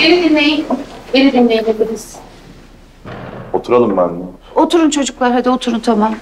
Beni dinleyin. Beni dinleyin hepiniz. Oturalım ben de. Oturun çocuklar, hadi oturun, tamam.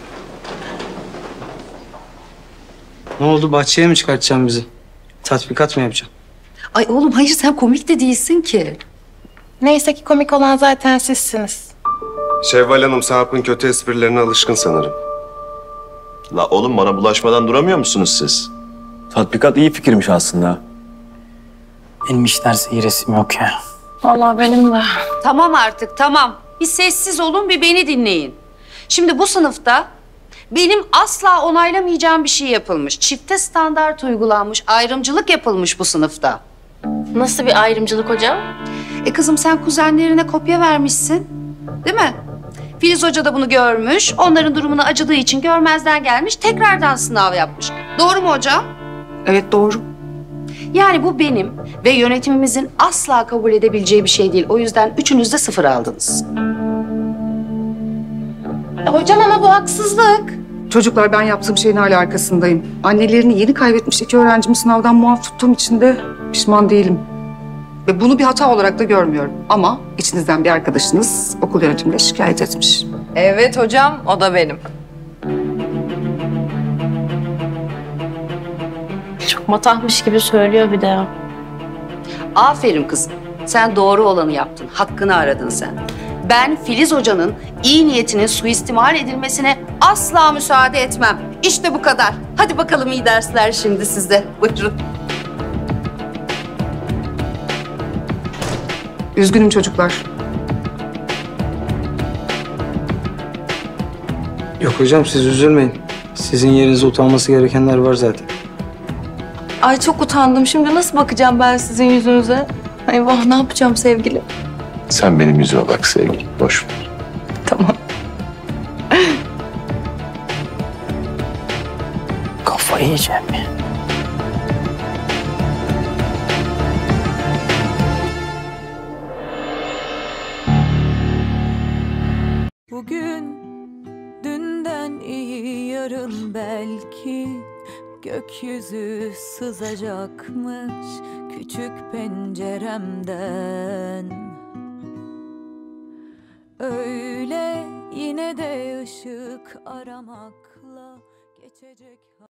Ne oldu, bahçeye mi çıkartacaksın bizi? Tatbikat mı yapacaksın? Ay oğlum hayır, sen komik de değilsin ki. Neyse ki komik olan zaten sizsiniz. Şevval Hanım Sahap'ın kötü esprilerine alışkın sanırım. La oğlum bana bulaşmadan duramıyor musunuz siz? Tatbikat iyi fikirmiş aslında. Benim hiç derse iyi resim yok ya. Vallahi benim de. Tamam artık, tamam. Bir sessiz olun, bir beni dinleyin. Şimdi bu sınıfta benim asla onaylamayacağım bir şey yapılmış. Çifte standart uygulanmış, ayrımcılık yapılmış bu sınıfta. Nasıl bir ayrımcılık hocam? Kızım sen kuzenlerine kopya vermişsin, değil mi? Filiz Hoca da bunu görmüş, onların durumuna acıdığı için görmezden gelmiş, tekrardan sınav yapmış. Doğru mu hocam? Evet doğru. Yani bu benim ve yönetimimizin asla kabul edebileceği bir şey değil. O yüzden üçünüz de 0 aldınız. Hocam ama bu haksızlık. Çocuklar ben yaptığım şeyin hala arkasındayım. Annelerini yeni kaybetmiş 2 öğrencimi sınavdan muaf tuttuğum için de pişman değilim. Ve bunu bir hata olarak da görmüyorum. Ama içinizden bir arkadaşınız okul yönetimine şikayet etmiş. Evet hocam, o da benim. Çok matahmış gibi söylüyor bir de ya. Aferin kızım. Sen doğru olanı yaptın. Hakkını aradın sen. Ben Filiz Hoca'nın iyi niyetinin suistimal edilmesine asla müsaade etmem. İşte bu kadar. Hadi bakalım iyi dersler şimdi sizde. Buyurun. Üzgünüm çocuklar. Yok hocam, siz üzülmeyin. Sizin yerinize utanması gerekenler var zaten. Ay çok utandım. Şimdi nasıl bakacağım ben sizin yüzünüze? Ay vah, ne yapacağım sevgilim? Sen benim yüzüme bak sevgilim. Boş ver. Tamam. Kafayı yiyeceğim ya. Bugün dünden iyi, yarın belki gökyüzü sızacakmış küçük penceremden. Öyle yine de ışık aramakla geçecek.